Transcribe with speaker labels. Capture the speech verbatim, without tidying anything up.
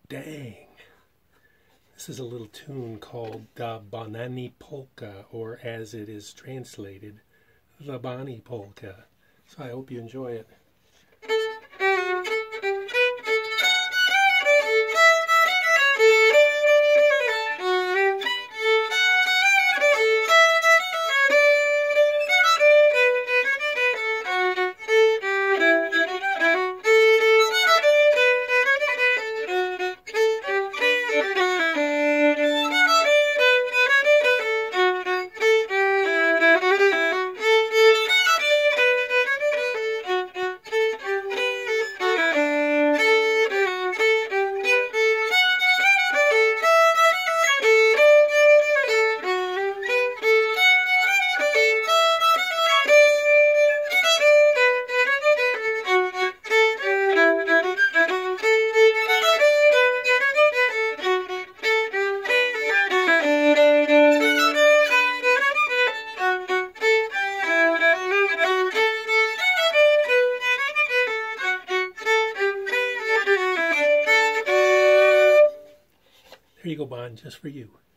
Speaker 1: Dang. This is a little tune called the Boannie Polka, or as it is translated, the Boannie Polka. So I hope you enjoy it. Here you go, Bon, just for you.